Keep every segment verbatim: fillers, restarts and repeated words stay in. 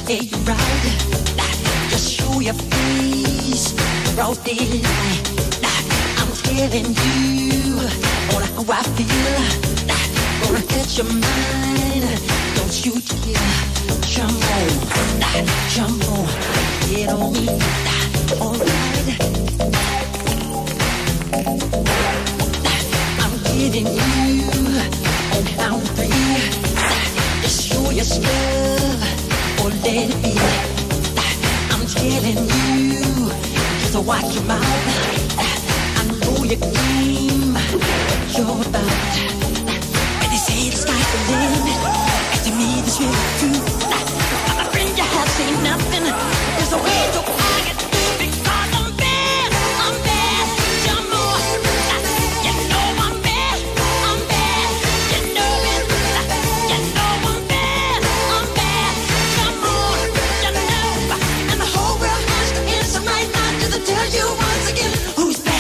Yeah, you're right. Just show your face, broad daylight. I'm telling you all how I feel. Gonna catch your mind. Don't you dare jump on, jump on, get on me. Alright, I'm getting you on count of three. Just show your stuff or let it be. I'm telling you, just watch your mouth. I know your game, what you're about. When they say the sky's the limit, and to me this really true. My friend, you have seen nothing. There's a way to argue because I'm bad, I'm bad. Jump on, you know I'm bad, I'm bad. You know it, you know I'm bad, I'm bad. Jump on, you know, and the whole world has to answer right now to tell you once again who's bad.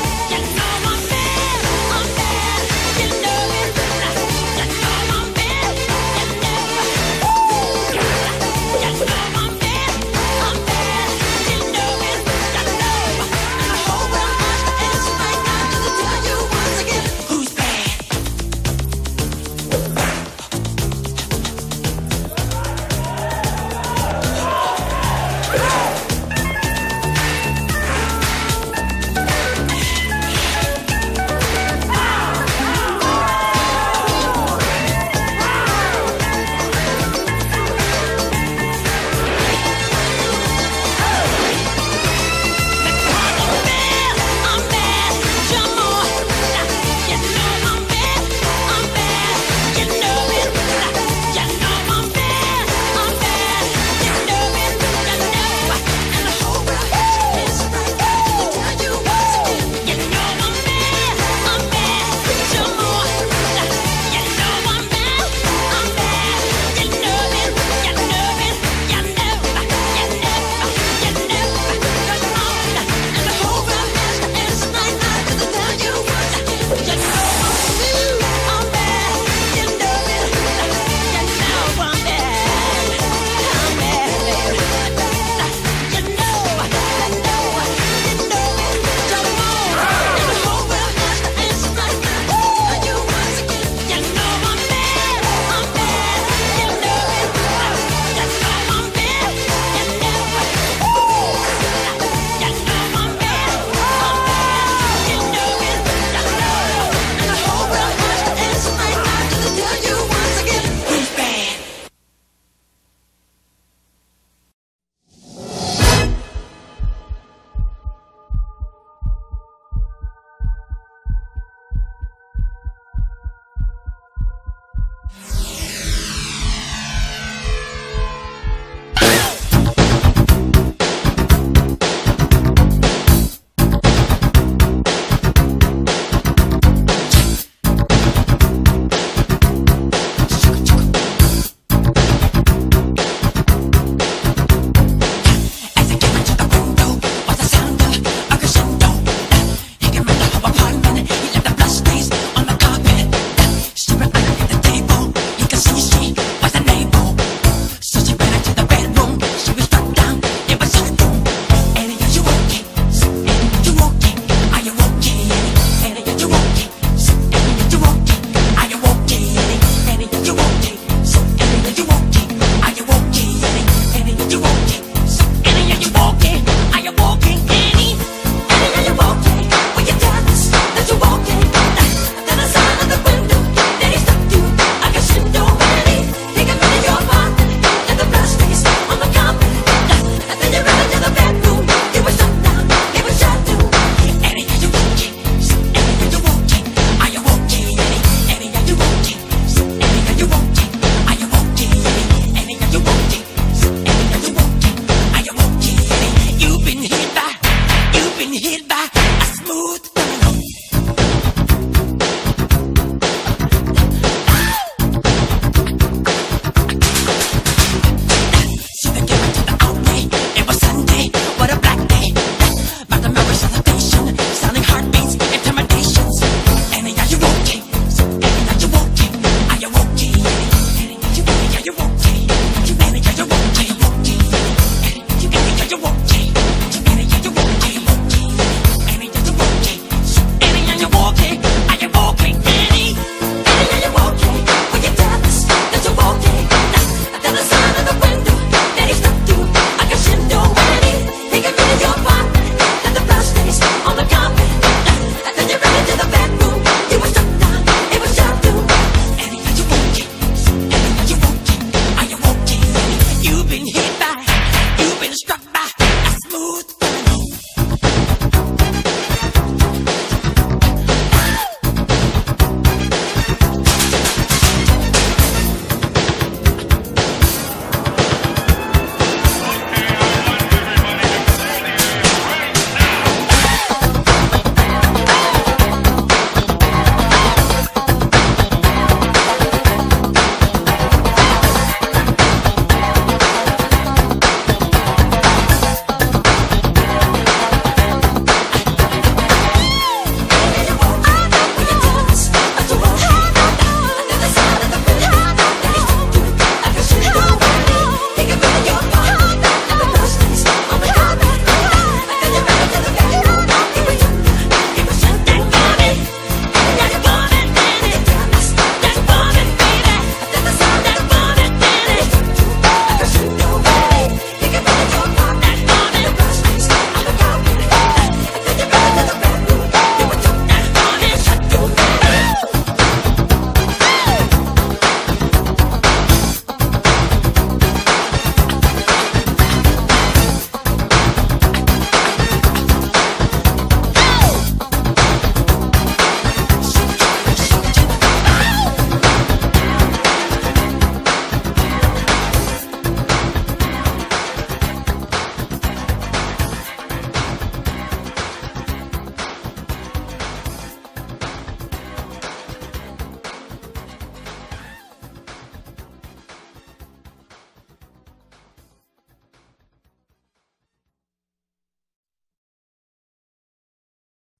I'm bad.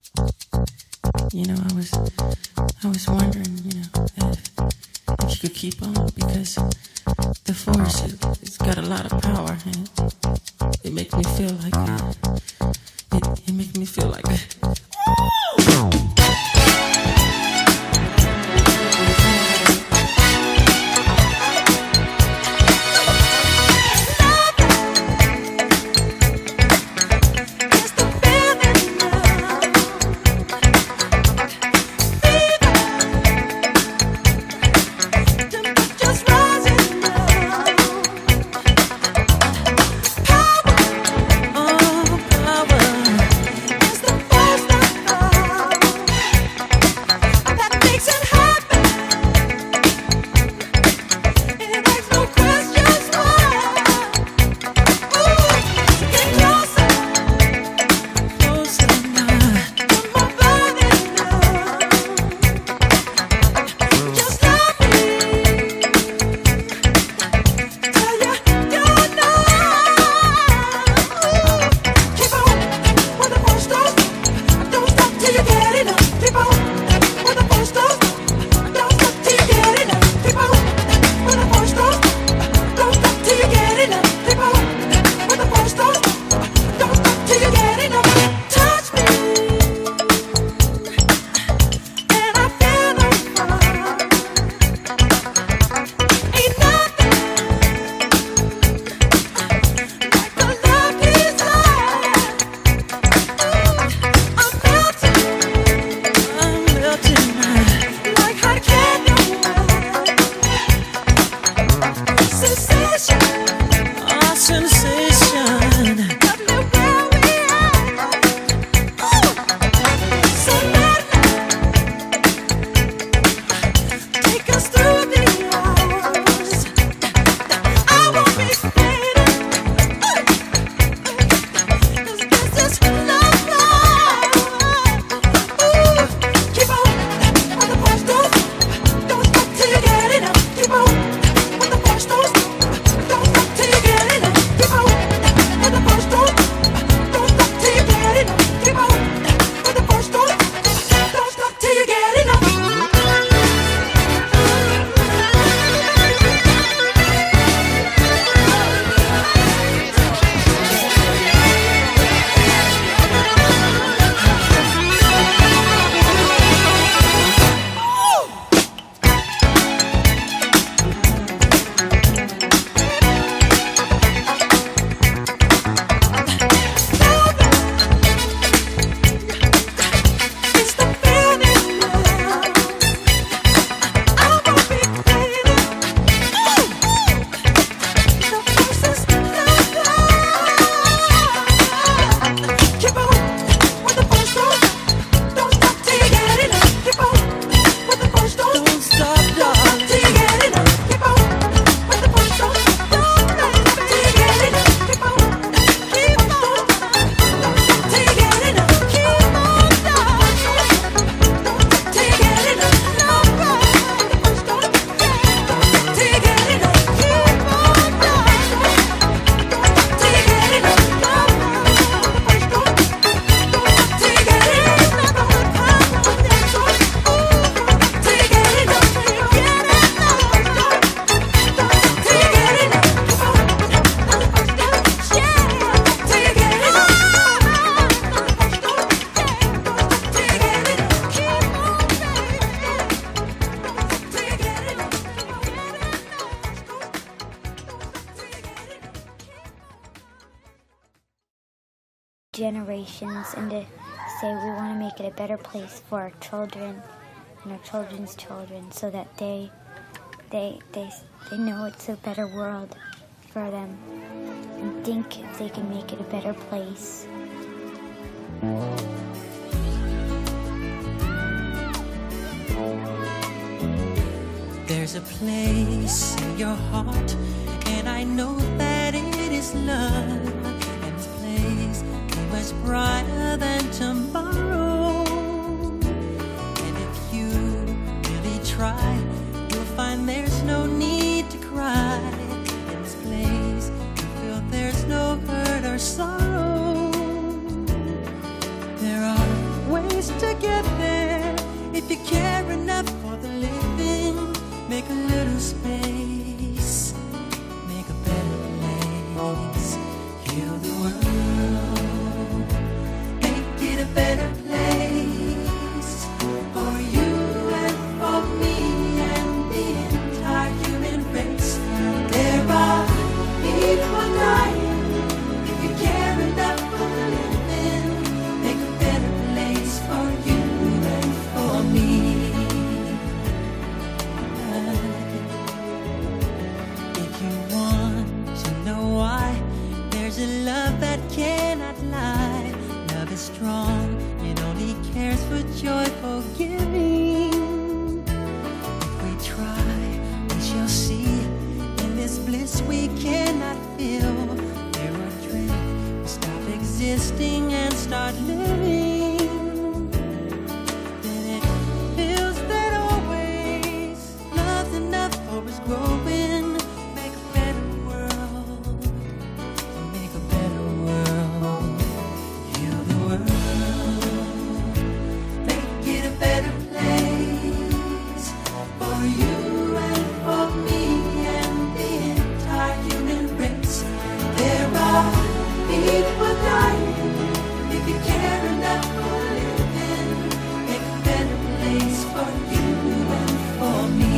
You know, I was, I was wondering, you know, if, if you could keep on, because the force, it, it's got a lot of power, and it, it makes me feel like, uh, it, it makes me feel like, generations, and to say we want to make it a better place for our children and our children's children, so that they they they they know it's a better world for them, and think if they can make it a better place. There's a place in your heart, and I know that it is love. And this place is much brighter than tomorrow. And if you really try, you'll find there's no need to cry. In this place, you feel there's no hurt or sorrow. There are ways feel there are dreams. We stop existing and start living. Then it feels that always love's enough for us growing. Make a better world. Make a better world. Heal the world. Make it a better place for you and for me and the entire human race. There are people dying. If you care enough for living, make a better place for you and for me.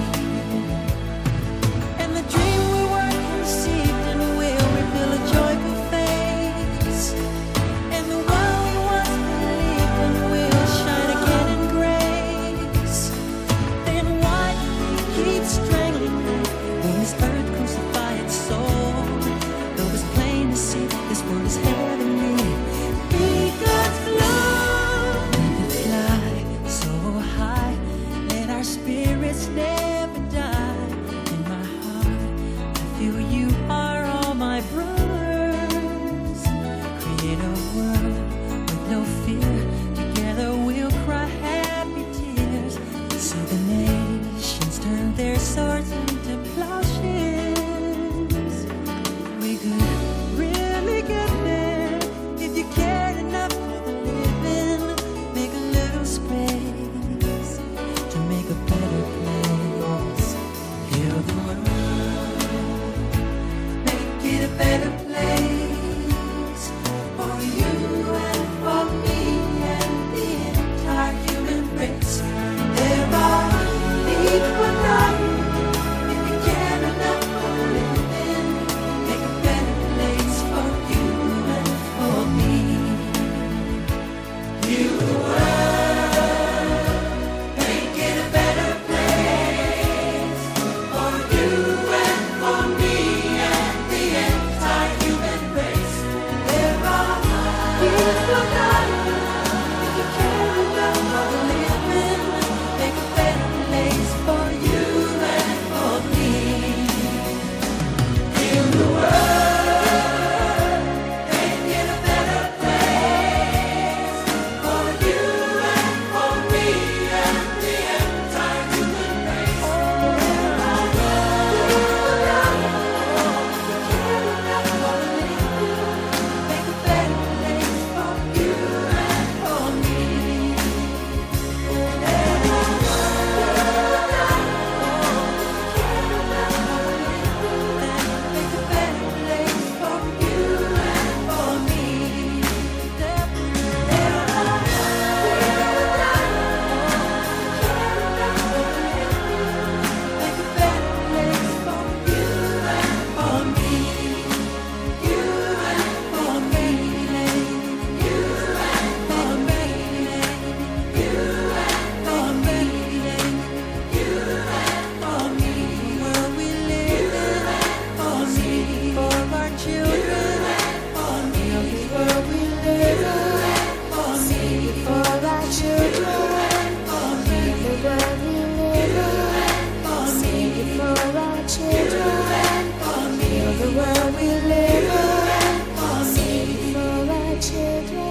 And the dream we were conceived in will reveal a joyful face. And the world we once believed in will shine again in grace. Then why keep strangling me when this earth crucify its soul? Though it's plain to see this world is heavenly. Be God's love. We can fly so high, let our spirits never die. In my heart, I feel you are all my brothers. Create a world with no fear. Together we'll cry happy tears. See the nations turn their swords into plowshares. We could really get there if you cared enough for the living. Make a little space to make a better place. Heal the world. Make it a better place for you and for me and the entire human race. There are people dying. If you care enough for living, make a better place for you and for me. Heal the world. Make it a better place for you and for me and the entire human race. There are people dying. If you care enough for living, make a better place for you and for me. Heal the world. Make it a better place for you and for me and the entire human race. There are people dying. If you care enough for living, make a better place for you and for me. There are people dying. Make a better place for you and for me. There are people Make a better place for you and for me. You and for me. You and for me. You and for me. You and for me. World we live in for me. For our children for me. The world we live in for me. For our children for me. The world we live in for me. For our children for me. The world we live in for me. For our children.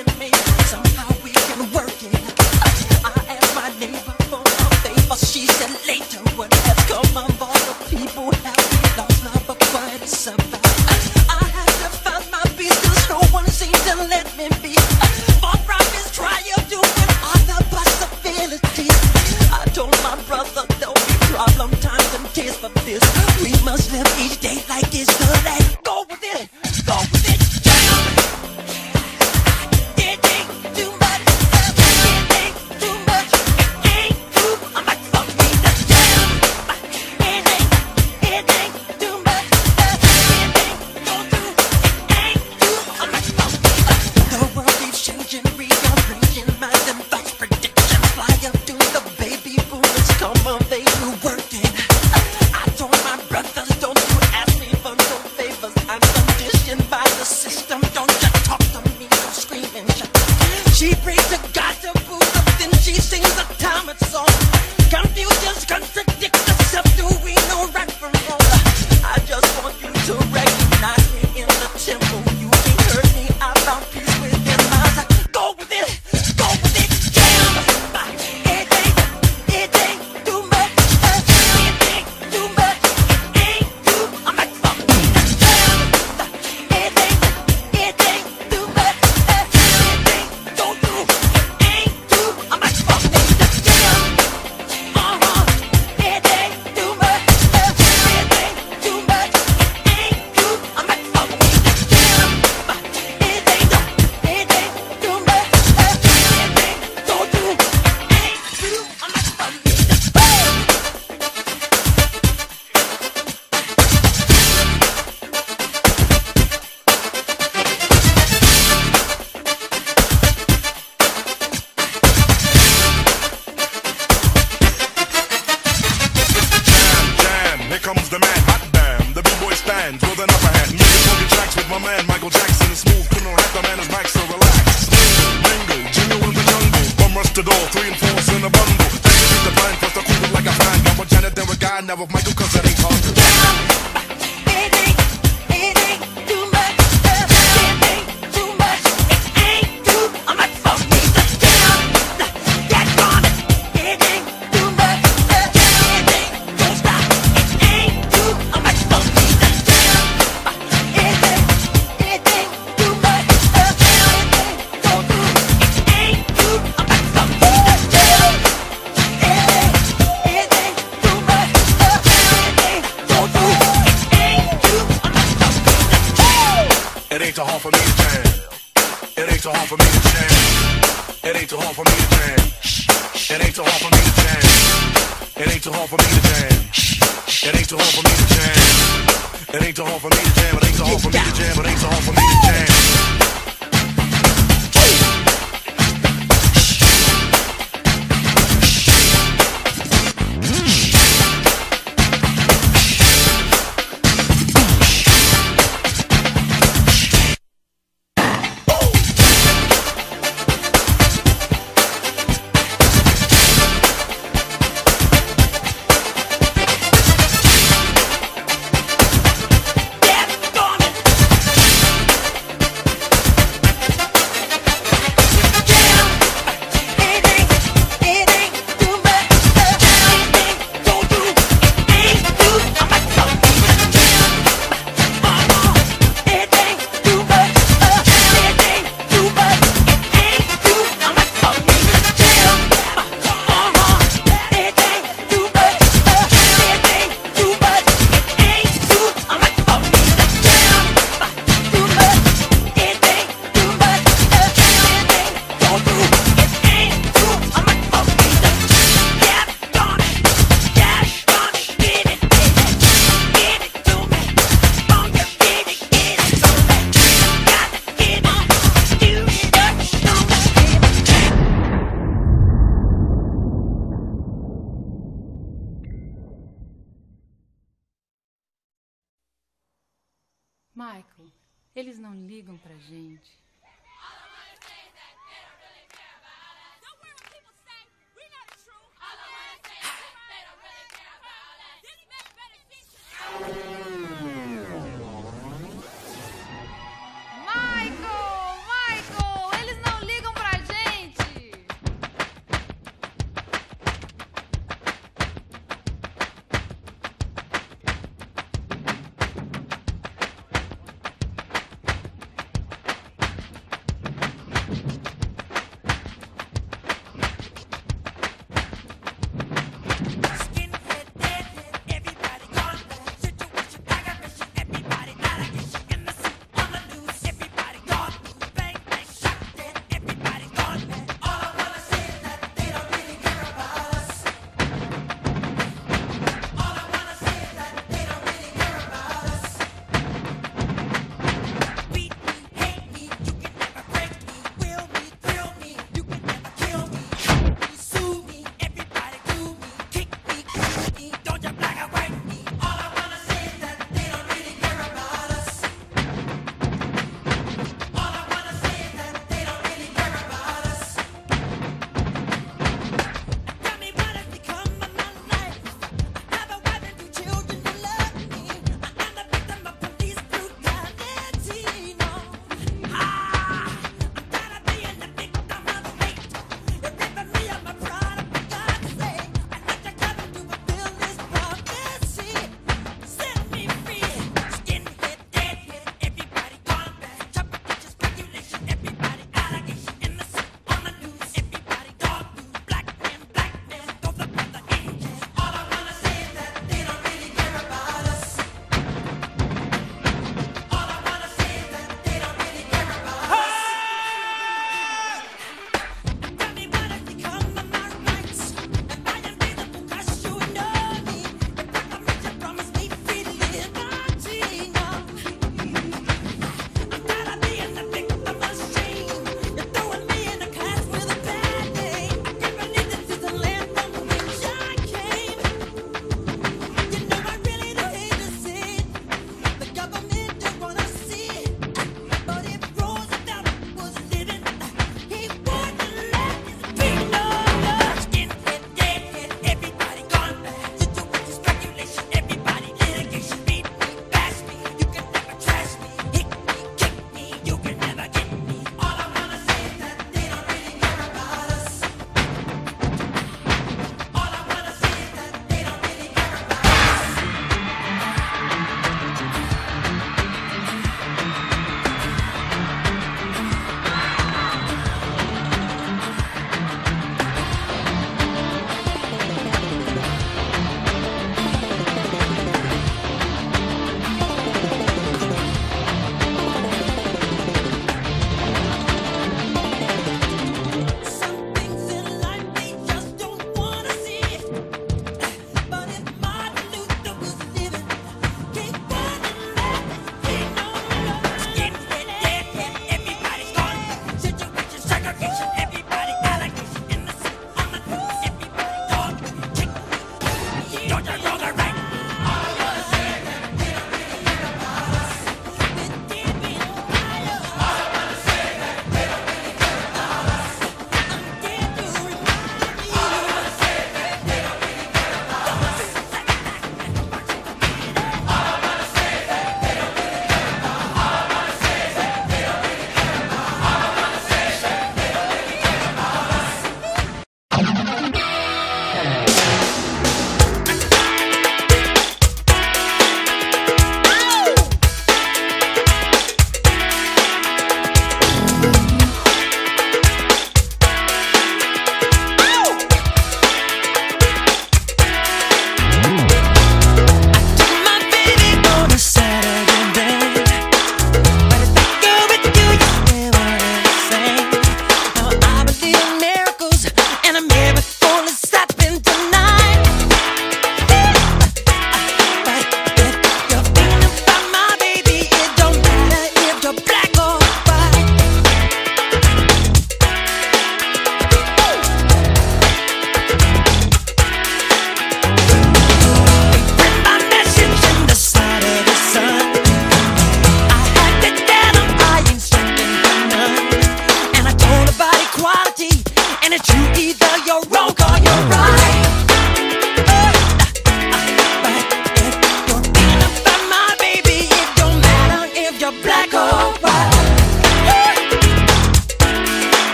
She said force in a bundle. Then you keep the blind first, I cool it like a fan. Now a Janet, then a guy, now with Michael, cause it ain't hard to It ain't, it ain't too much. It ain't too much. It ain't too much for me to down. Get on it. It ain't too much. It ain't, don't stop. It ain't too much for me to down. It ain't, it ain't too much. It ain't, don't do. It ain't too much for me to down. It ain't, it ain't too much. It ain't, don't do. It ain't too hard for me to jam. It ain't too hard for me to jam. It ain't too hard for me to jam. It ain't too hard for me to jam. It ain't too hard for me to jam. It ain't too hard for me to jam. It ain't too hard for me to jam. It ain't too hard for me to jam. It ain't too hard for me to jam. Michael, eles não ligam pra gente. Michael, Michael, eles não ligam pra gente.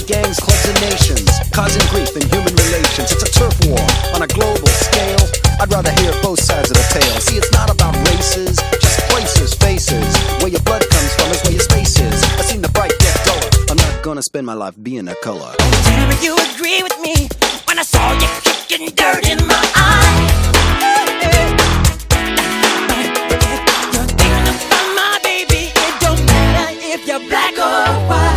gangs, clubs, and nations, causing grief in human relations. It's a turf war on a global scale. I'd rather hear both sides of the tale. See, it's not about races, just places, faces. Where your blood comes from is where your space is. I've seen the bright get duller. I'm not gonna spend my life being a color. Tell me you agree with me when I saw you kicking dirt in my eye. You're thinking about my baby. It don't matter if you're black or white.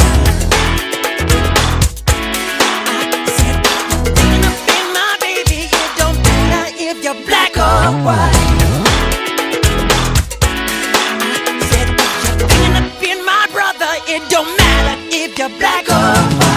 I said you're thinking about my baby. It don't matter if you're black or white. I said you're thinking about my brother. It don't matter if you're black or white.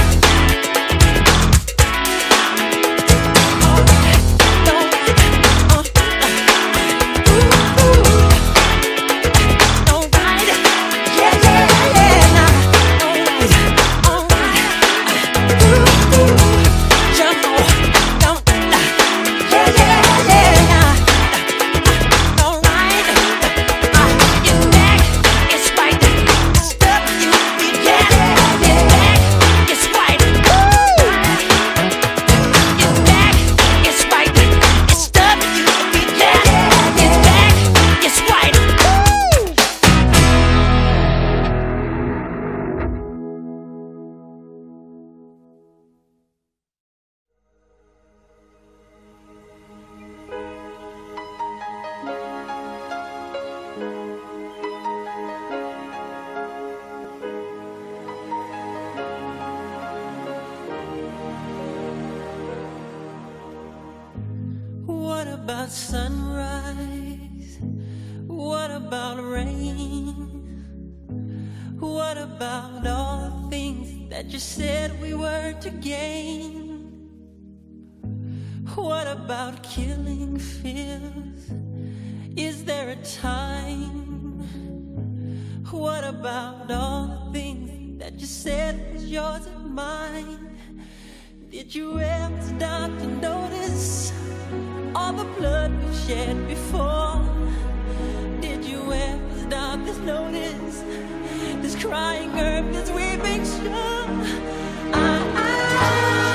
What about sunrise? What about rain? What about all the things that you said we were to gain? What about killing fears? Is there a time? What about all the things that you said was yours and mine? Did you ever stop to notice all the blood we shed before? Did you ever stop to notice this crying earth, this weeping shore? I, I,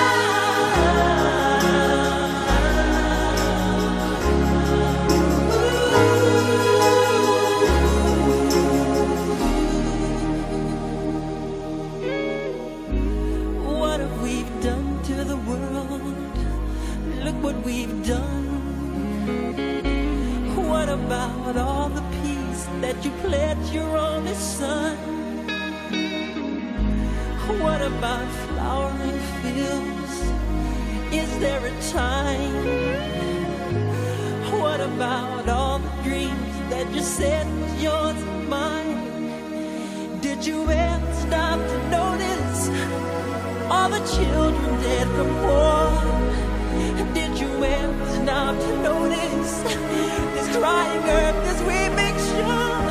what have we done to the world? Look what we've done. What about all the peace that you pledged your only son? What about flowering fields? Is there a time? What about all the dreams that you said was yours and mine? Did you ever stop to notice all the children dead from war? Did you ever stop to notice this crying earth, this weeping shore?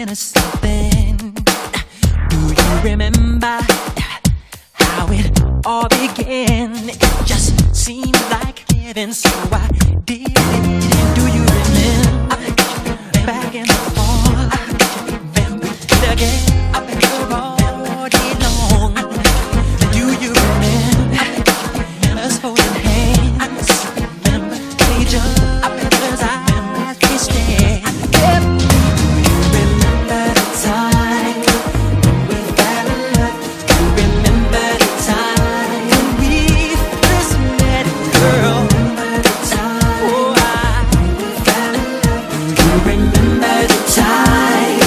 thinking of something. Do you remember how it all began? It just seemed like heaven, so I did it. Do you remember back in the fall when we did again? All day long. Do you remember us holding hands? Remember each other's eyes we stared. Do you remember the time when we fell in love? Do you remember the time when we first met, girl? Remember the time, oh, I, we fell in love. Do you remember the time?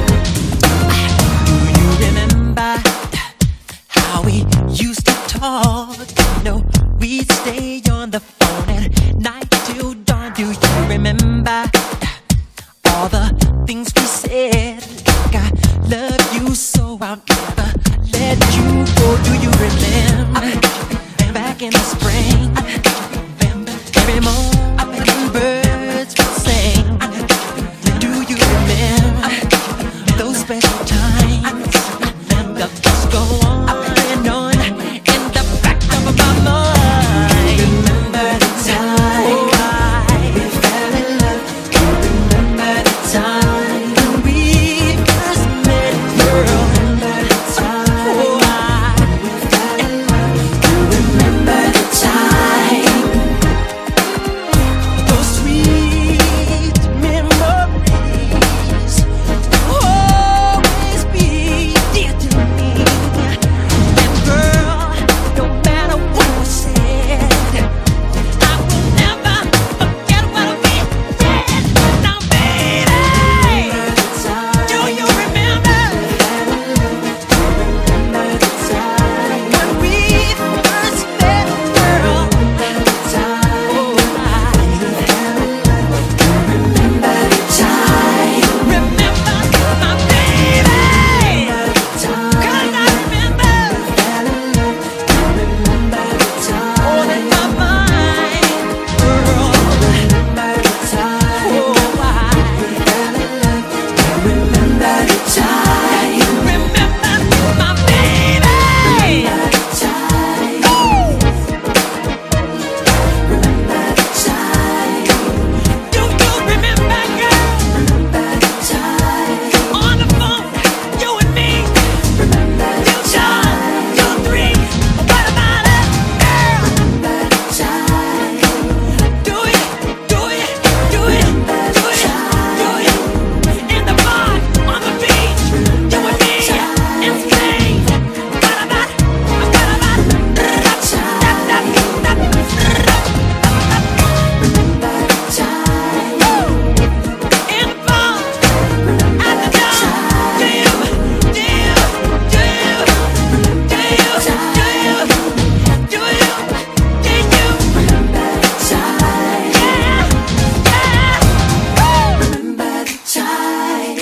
Do you remember how we used to talk? You know, we'd stay on the phone at night till dawn. Do you remember all the things we said? Like I love you so I'll never let you go. Do you remember back in the spring? Every morning birds would sing. Do you remember those special times? The thoughts go on and on in the back of my mind. Remember the time we fell in love. Remember the time when we first met, girl. Remember the time, oh, I, we fell in love. Remember the time, those sweet memories will always be dear to me. And girl, no matter what was said, I will never forget what we did. Now, baby, do you remember when we first met, girl? Remember the time, oh, I, remember the time. Remember my baby, 'cause I remember all in my mind, girl. Remember the time, oh, I, remember the time. Remember my baby, remember the time. Remember the time. Do you remember, girl? Remember the time. On the phone, you and me. Remember you two, you three. What about it, girl? Remember the time. Do it, do it, do it, do it, do it. In the bar, on the beach, you and me in Spain. What about it? What about it? Remember the time. In the bar, at the door. Do you, do you, do you, do you, do you, do you, did you remember the time? Yeah, yeah. Remember the time.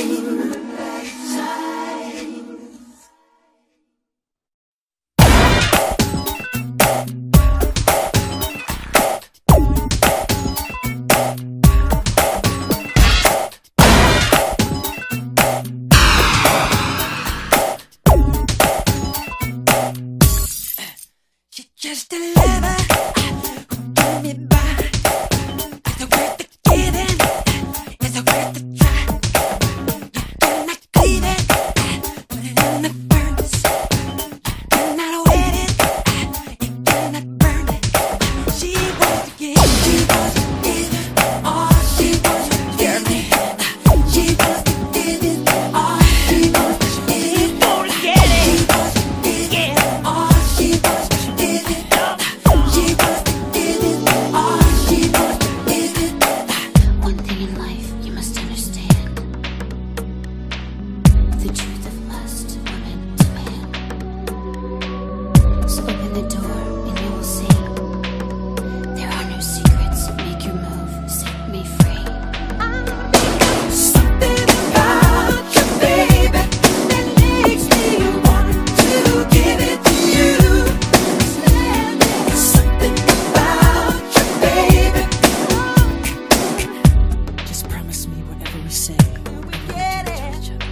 She's just a lover who told me by. Is it worth the giving? Is it worth the try? You cannot cleave it, put it in the furnace. You cannot wet it, you cannot burn it. She wants to give, she wants to give it all. She wants to give it. She wants to give it all. She wants to give it. Won't get it. She wants to give it all. She wants to give it up. She wants to give it all. She wants to give it. One thing in life you must understand: the truth of lust, woman to man. So open the door and you will see there are no secrets. Make your move, set me free. Something about you, baby, that makes me want to give it to you. Something about you, baby. Just promise me whatever we say, we get it.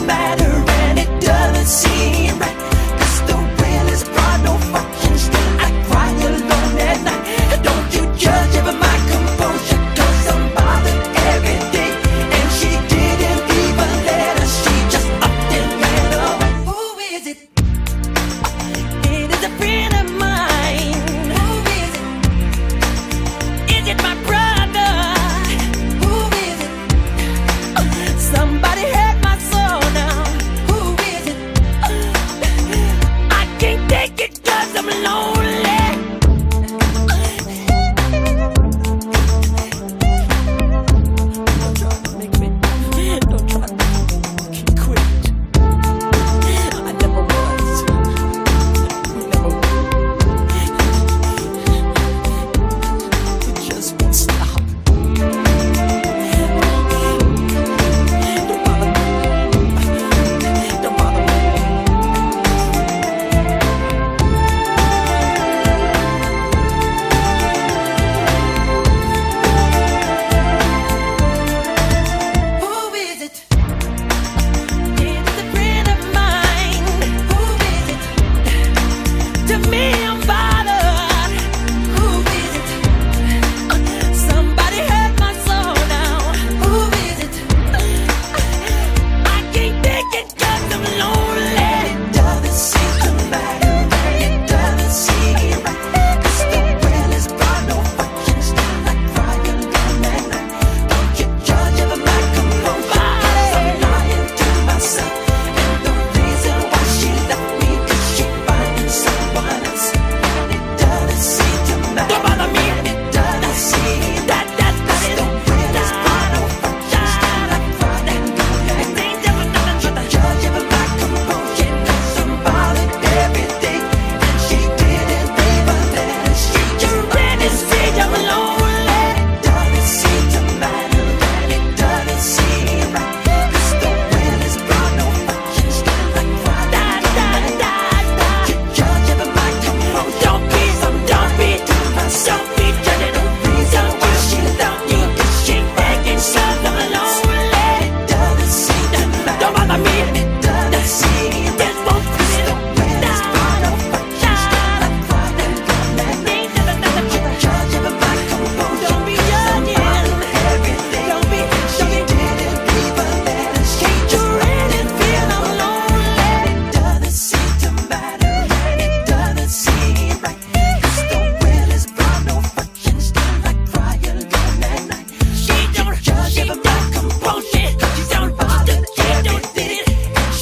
matter, and it doesn't seem right. 'Cause the will is brought no fucking still. I cry alone at night. Don't you judge even my composure, 'cause I'm bothered every day. And she didn't even let us, she just upped and ran away. Who is it? It is a friend of mine. Who is it? Is it my brother? Who is it? Somebody hurt my soul now. Who is it? I can't take it 'cause I'm lonely. Don't try to make me, don't try to fucking quit. I never was. Never will. It just won't stop. Don't bother me. Don't bother me. Who is it? It's a friend of mine. Who is it? To me, I'm bothered. Who is it? Somebody hurt my soul now. Who is it? I can't take it 'cause I'm lonely. It doesn't seem to matter, and it doesn't seem right. 'Cause the will is brought no fucking still. I cry alone at night. Don't you judge even my composure, 'cause I'm lying to myself. And the reason why she left me, 'cause she finding someone else. And it doesn't seem to matter. Don't bother me. And it doesn't seem that that that is the will is brought no fucking still. I cry alone at night. Don't you judge even my composure, 'cause I'm bothered every day. And she didn't even let us, she just ran and said I'm lonely. It doesn't seem to matter, and it doesn't seem right. 'Cause the will is brought no fucking still. I cry alone at night. Don't you judge even my composure, don't be, don't be, don't be judging the reason why she left me, 'cause she begging, so I'm lonely. It doesn't seem to matter, don't bother me. It doesn't seem this won't fit. The will is brought no fucking still. I cry alone at night. Don't you judge even my composure, don't be judging everything. Don't be, she didn't even let us, she just ran and feel I'm lonely. It doesn't seem to matter, and it doesn't seem right. 'Cause the will is brought no fucking still. I cry alone at night. She don't judge even my composure, 'cause she don't bother everything. And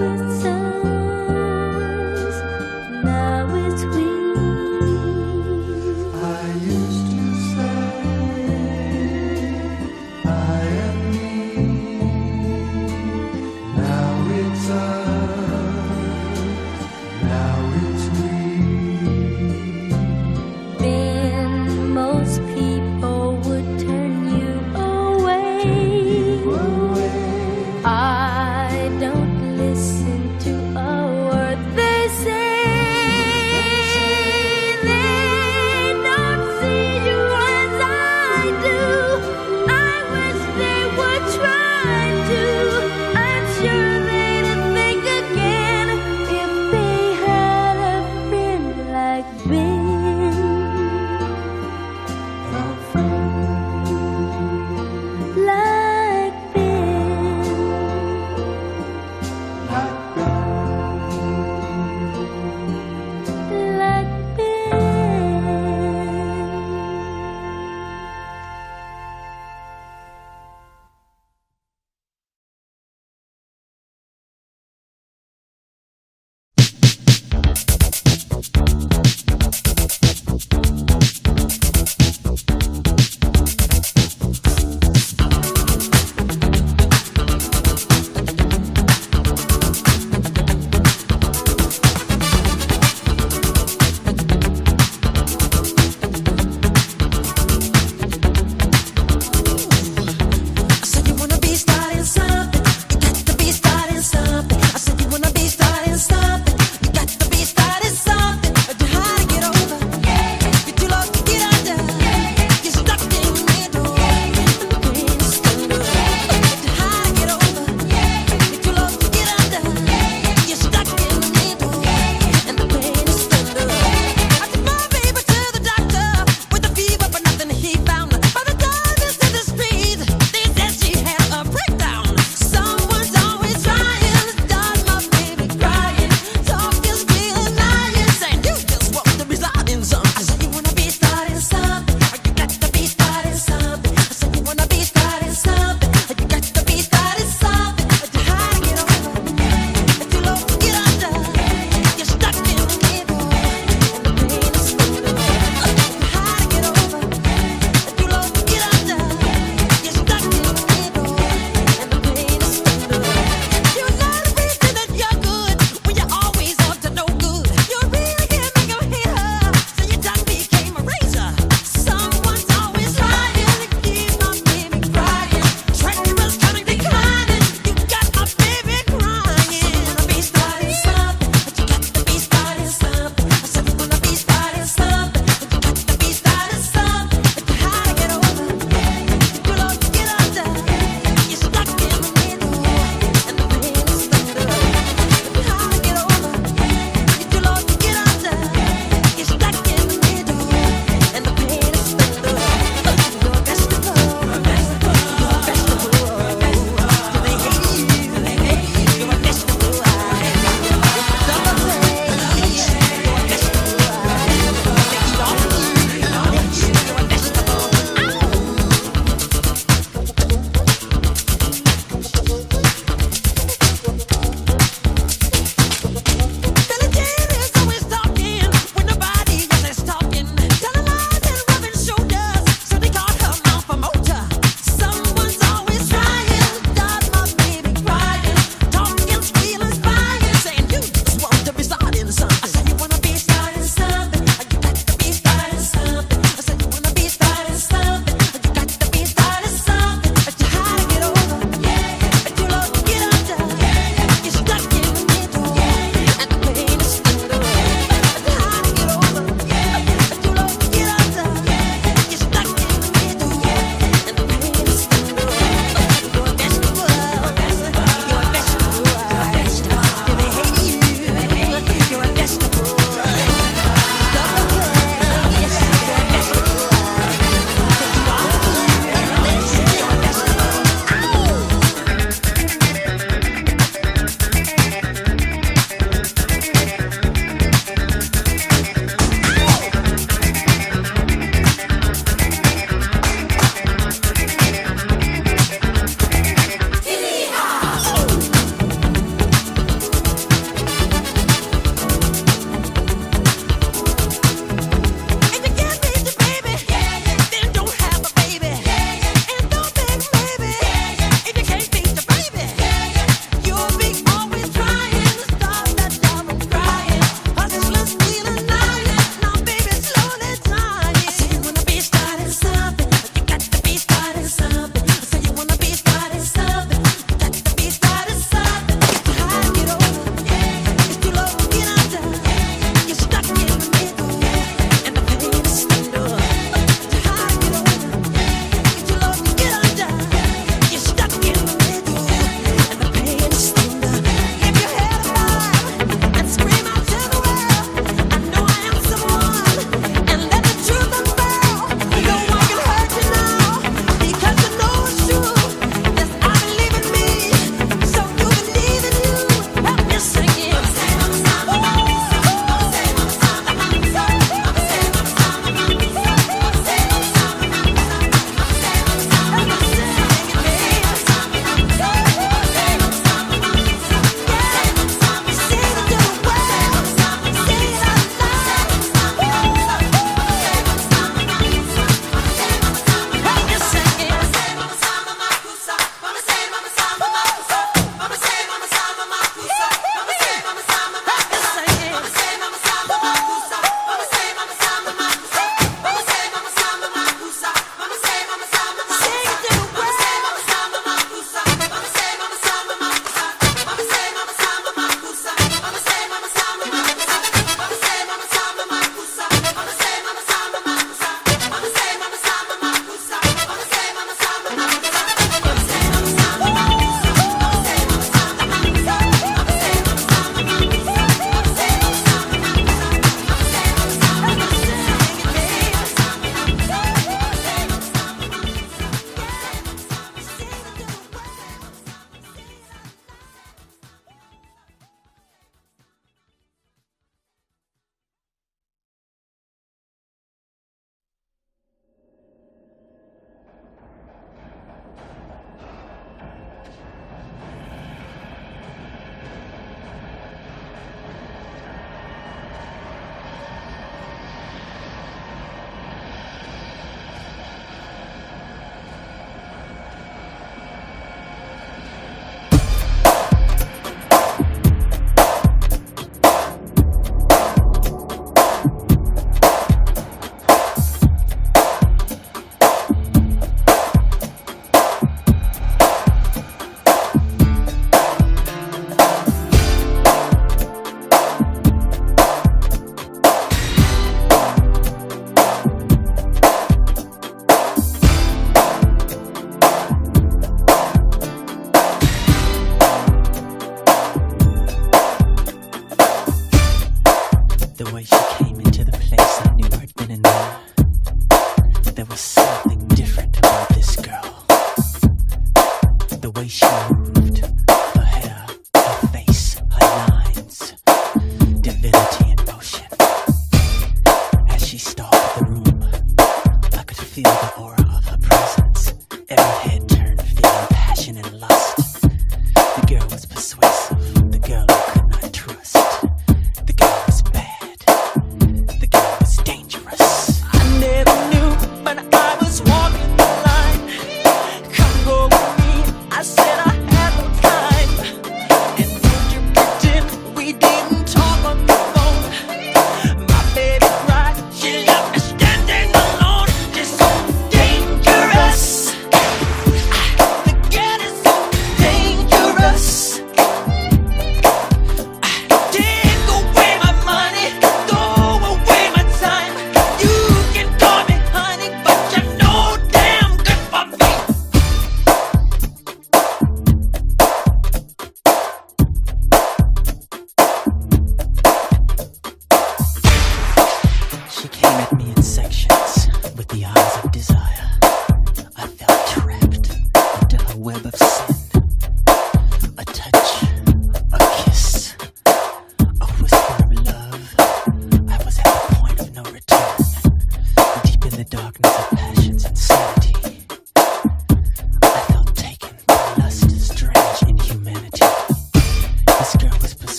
it's us, now it's we. I used to say I am me. Now it's us, now it's we. Then most people would turn you away. I don't listen to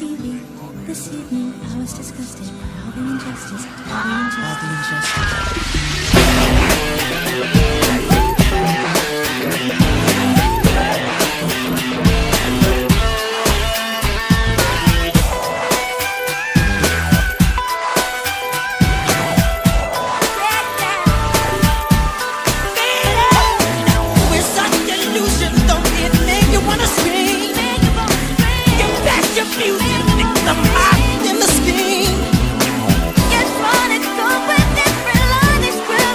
leaving this evening, I was disgusted by all the injustice, all the injustice. All the We're such illusions, don't it make you wanna scream? Get back your music, stick some eyes in the scheme. Yes, run it, go with different line, it's real.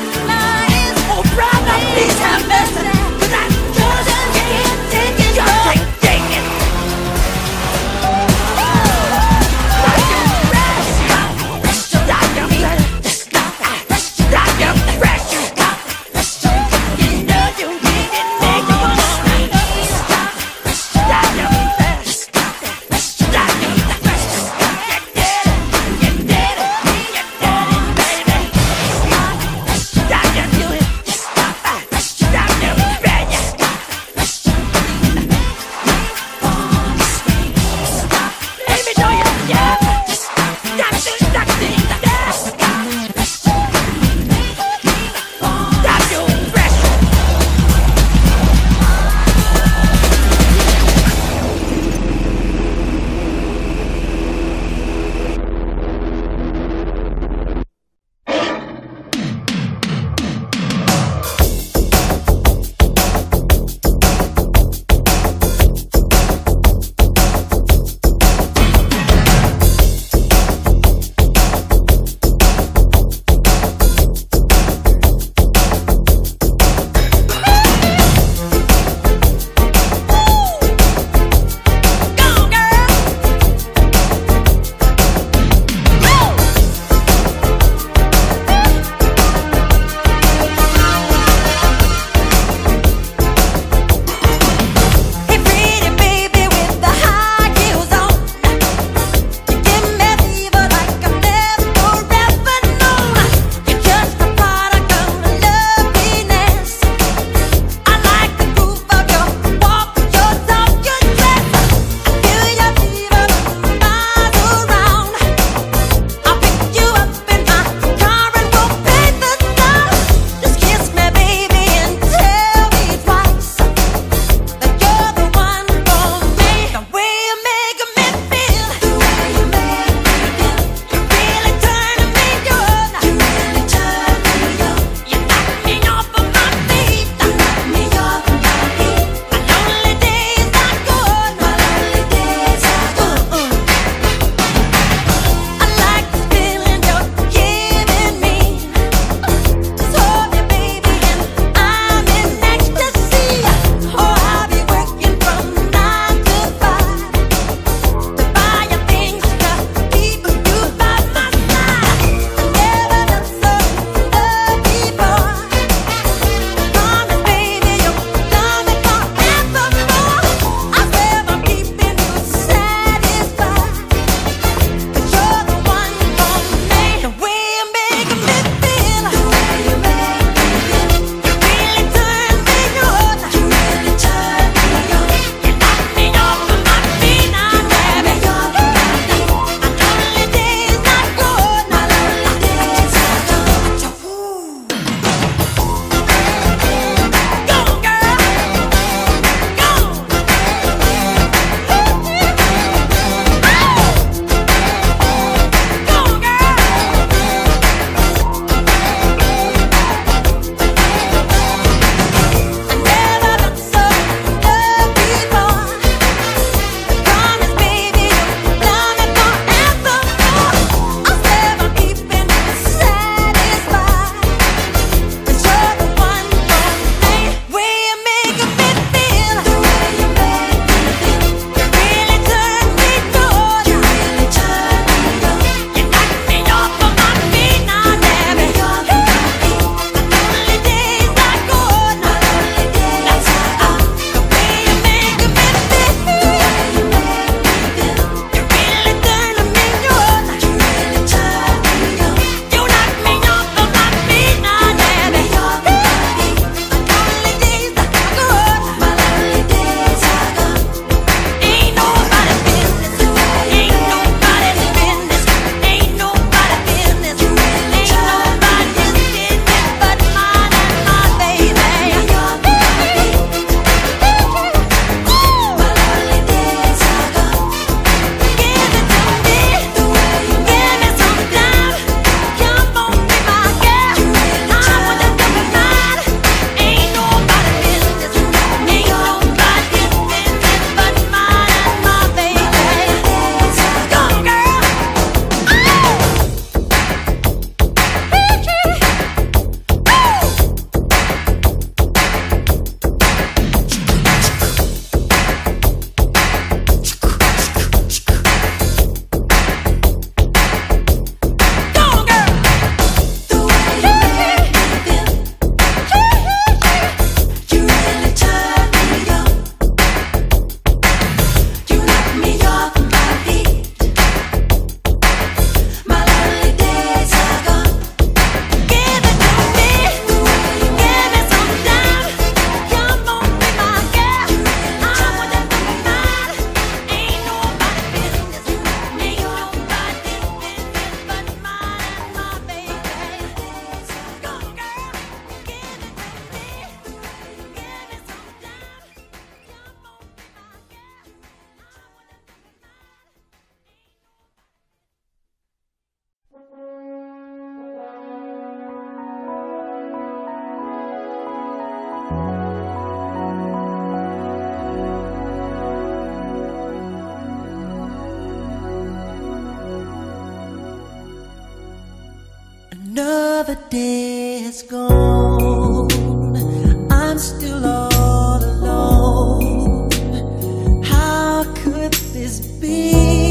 another day has gone, I'm still all alone. How could this be?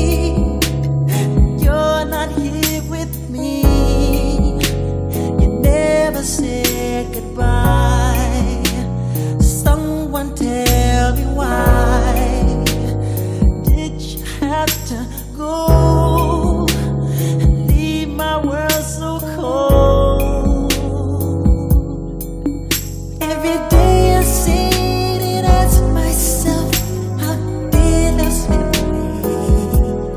You're not here with me. You never said goodbye. Someone tell me why did you have to go and leave my world so cold? Every day I sit and ask myself, how did I slip away?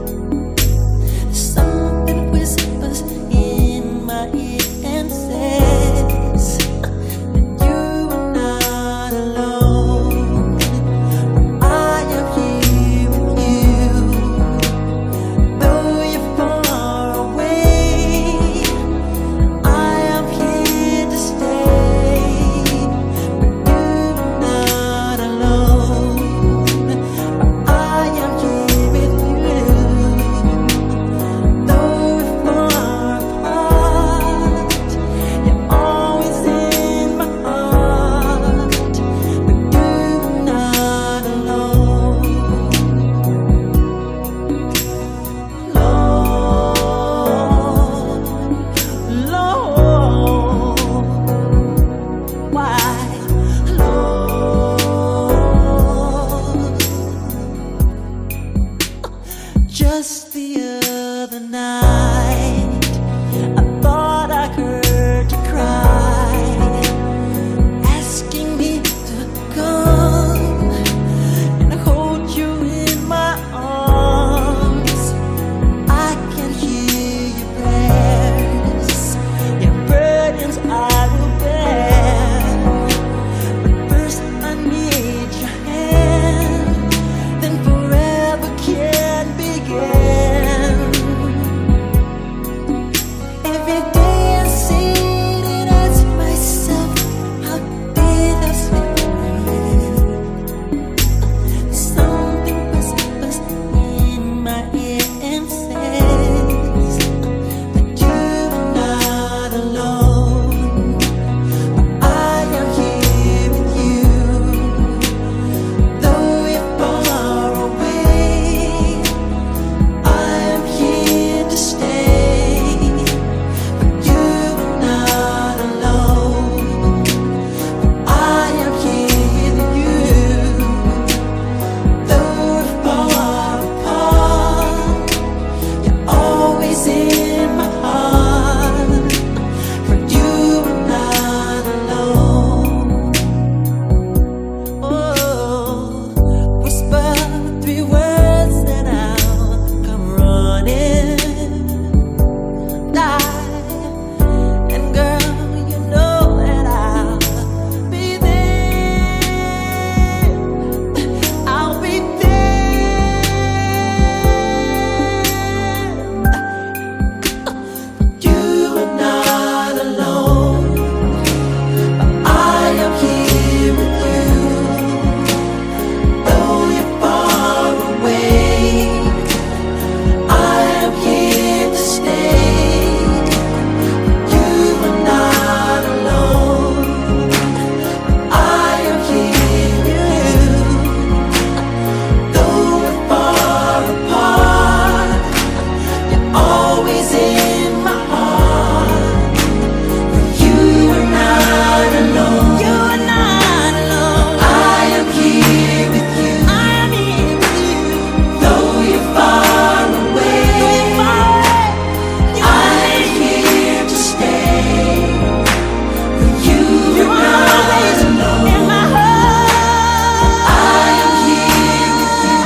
Something whispers in my ear and says that you are not alone. I am here with you, though you're far away. I am here to stay, but you're not alone. I am here with you, though we're far apart. You're always in my heart, but you're not alone. Lord, Lord, why, Lord? Just the other night, I thought I heard you cry, asking me to come and hold you in my arms. I can hear your prayers, your burdens I will bear. But first I need your hand, then forever can begin. Every day I sit and ask myself, how did I slip away? Something whispers in my ear and says that you are not alone. But I am here with you, though you're far away. I am here to stay, but you're not alone. I am here with you, though we're far apart. You're always in my heart, but you are not alone. Oh, whisper three words and I'll come running. Die, and girl, you know that I'll be there. I'll be there. You are not alone. I am here with you, though you're far away. I am here to stay. You are not alone. I am here with you, though we're far apart. You're always in my heart, but you are not alone. You are not alone. I am here with you. I am here with you, though you're far away. I am here to stay, but you are not alone. In my heart, I am here with you,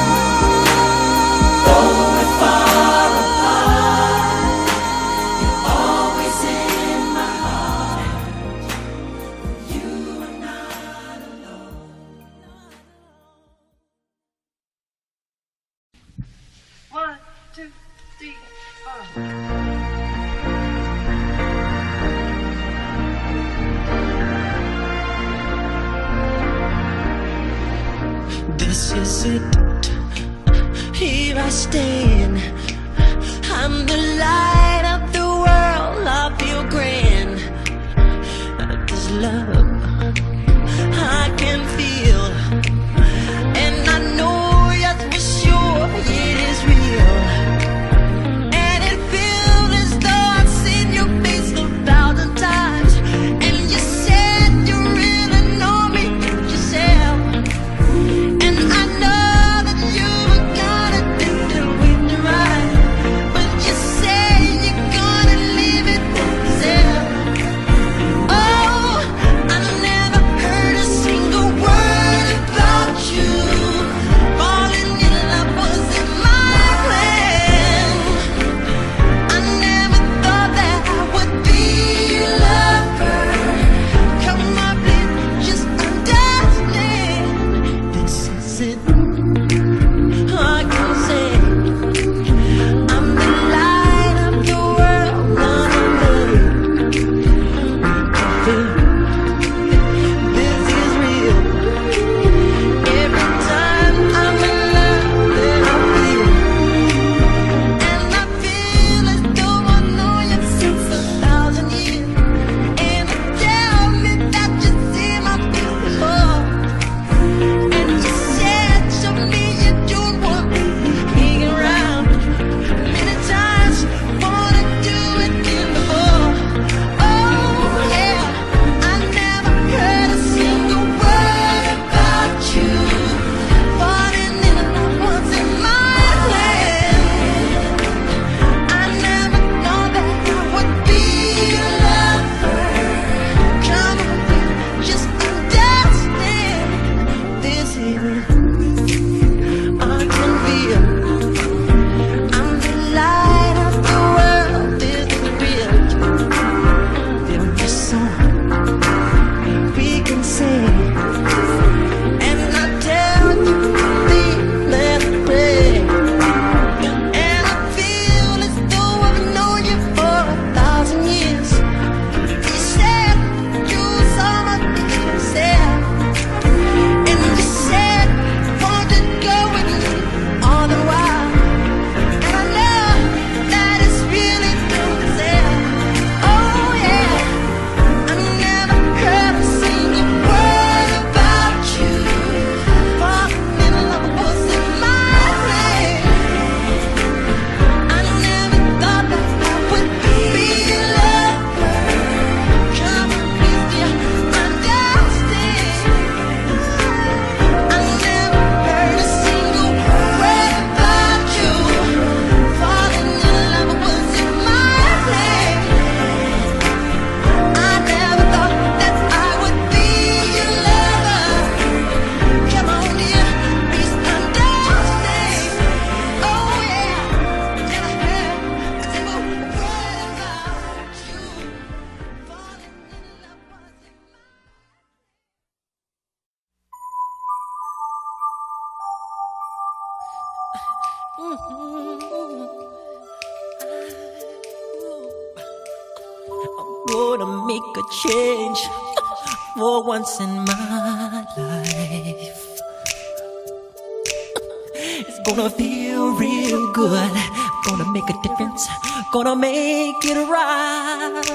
though we're far apart. You're always in my heart, but you are not alone. One, two, three, four. This is it. Here I stand. I'm the light of the world. I feel grand. love I can feel, and I know yes for sure it is real. And it feels as though I've seen your face a thousand times. And you said you really know me yourself. And I know that you were gonna do the way to right, but you say you're gonna leave it yourself. Oh, I never heard a single word about you. Falling in love wasn't my plan. I never thought that I would be your lover. Come on, please, just understand. This is it. I can say I'm the light of the world. None of love. This is real. Every time I'm in love, then I feel, and I feel as though I know you since a thousand years. And you tell me that you see my face before, and you said to me you don't want me hanging around. Many times wanna do it again before. Oh yeah, I never heard a single word about you. Falling in love wasn't my plan. I never thought that I would be your lover. Come on, just understand. This is I can feel. I'm the light of the world. This is real. Feel my song we can sing, and I tell you please let me pray. And I feel as though I've known you for a thousand years. You said you saw my yourself, and you said want to go with me all the while. And I know that it's really true to say, oh yeah, I never heard a single word about you. Falling in love wasn't my plan. I never thought that I would be your lover. Come on, please, dear, understand. I never heard a single word about you. Falling in love wasn't my plan. I never thought that I would be your lover. Come on, dear, please understand. Oh yeah, never heard a single word about you. Falling in love wasn't my I'm gonna make a change for once in my life. It's gonna feel real good. Gonna make a difference. Gonna make it right.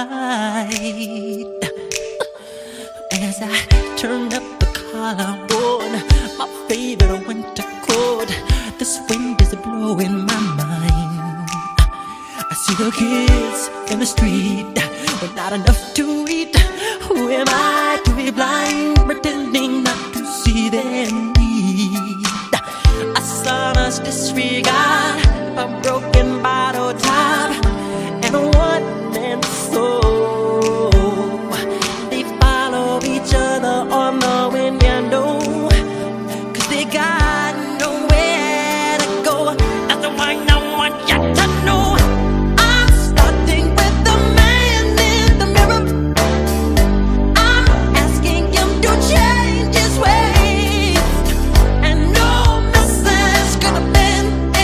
As I turn up the collar on my favorite winter coat, this wind is blowing my mind. I see the kids in the street with not enough to eat. Who am I to be blind, pretending not to see their need? I saw us disregard a broken bottle top and a one-man soul. They follow each other on the window, 'cause they got nowhere to go. That's why I want you to know I'm starting with the man in the mirror. I'm asking him to change his ways, and no message gonna bend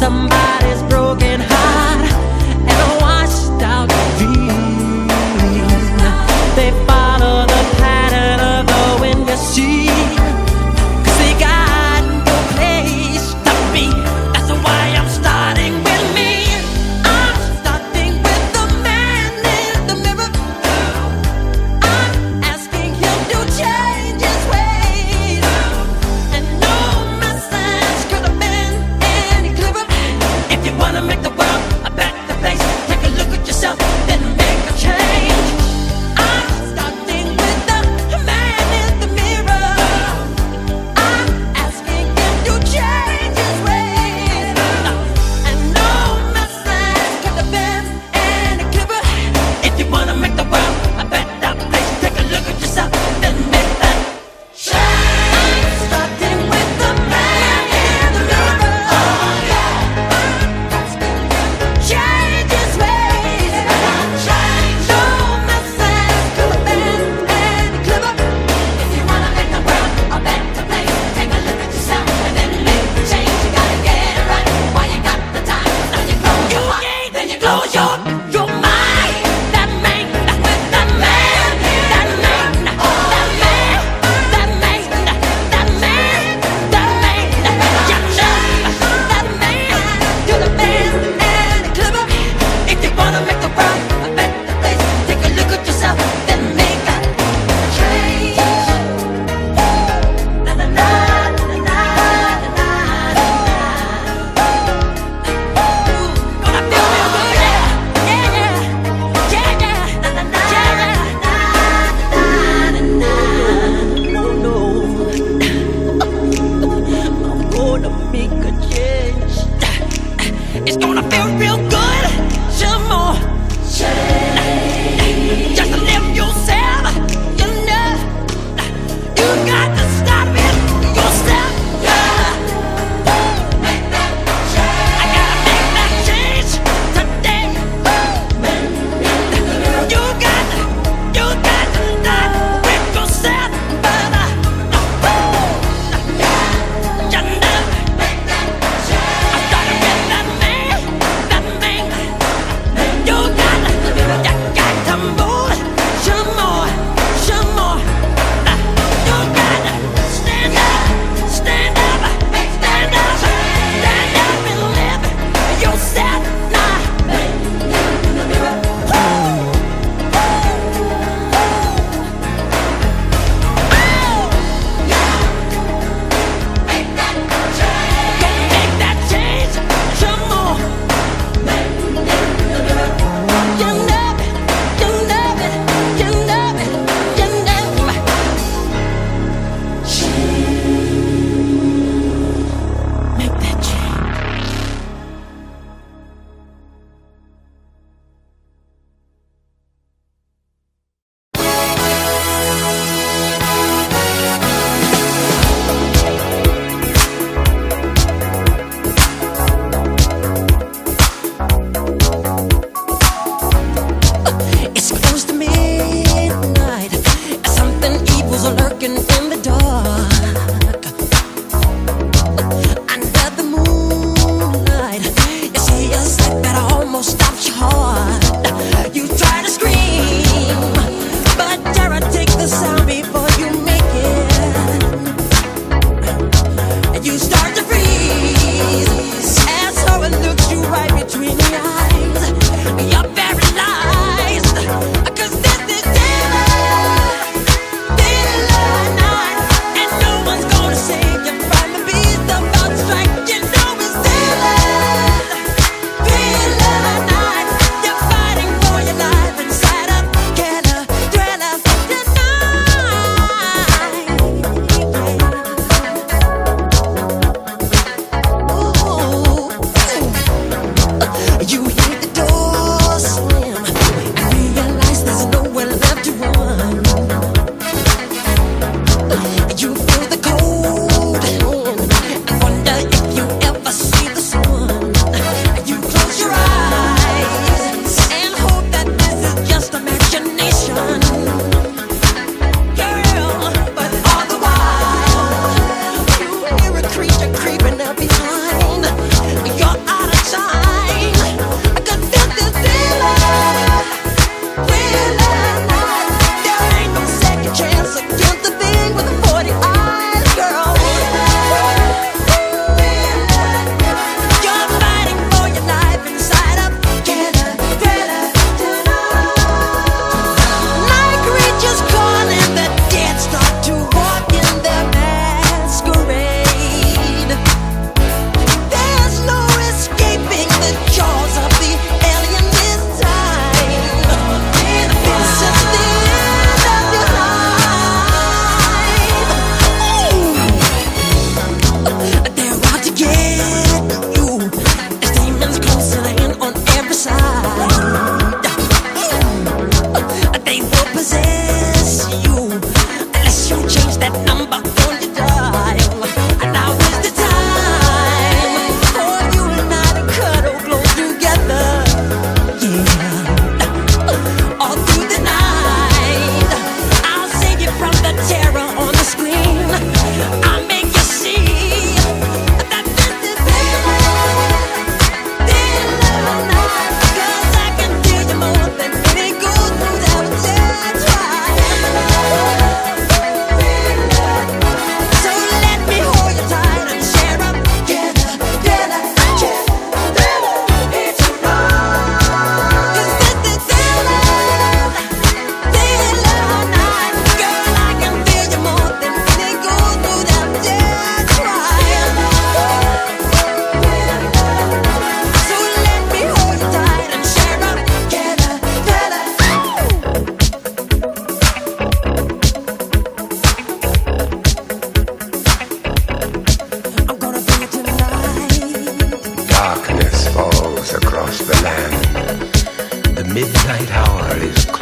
somebody's broken heart and a washed out dream. They follow the pattern of the wind, you see, 'cause they got no place to be. That's why I'm starting with me. I'm starting with the man in the mirror. I'm asking him to change his ways, and no message could have been any clearer. If you wanna make the world a better place, take a look at yourself, then make a change. I'm starting with the man in the mirror. I'm asking him to change his ways, and no message could have been any clearer. If you wanna make the world a better place, take a look at yourself, then make that change. I'm starting with the man in the mirror. Oh yeah. Change his ways. No message could have been any clearer. If you wanna make the world a better place, take a look at yourself and then make the change. You gotta get it right while you got the time. Now you close your heart, then you close your your mind. That man, that man, that man, that man, that man, that man, that man, that man, that man could have been any clearer. If you wanna make the world a better place, take a look at yourself, then make a change. Na na na na na na na. Gonna feel real good, yeah, yeah, yeah, yeah, yeah. Na na na na na na. No, no, I'm gonna make a change. It's gonna feel real good. Some more change. Just live yourself. You know, you got to start with yourself. Make that change. I gotta make that change today. You got to, you got to start with yourself, brother. You know, make that change. I started with that man.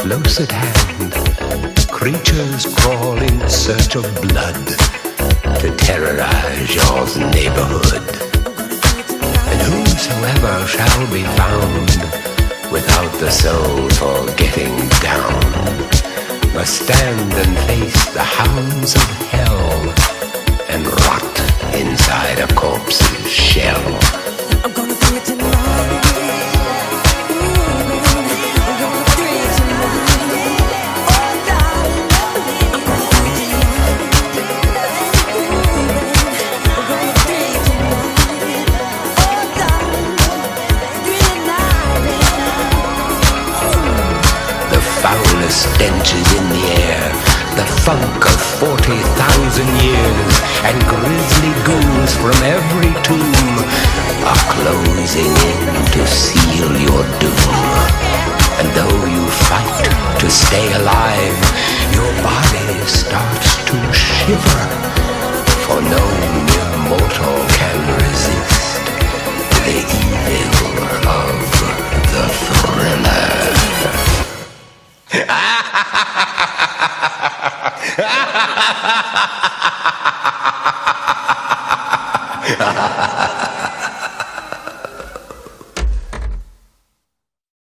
close at hand, creatures crawl in search of blood to terrorize your neighborhood. And whosoever shall be found without the soul for getting down must stand and face the hounds of hell and rot inside a corpse's shell. I'm gonna do it tonight. Stench is in the air, the funk of forty thousand years, and grisly ghouls from every tomb are closing in to seal your doom. And though you fight to stay alive, your body starts to shiver, for no mere mortal can resist the evil of the thriller. Ha ha ha ha!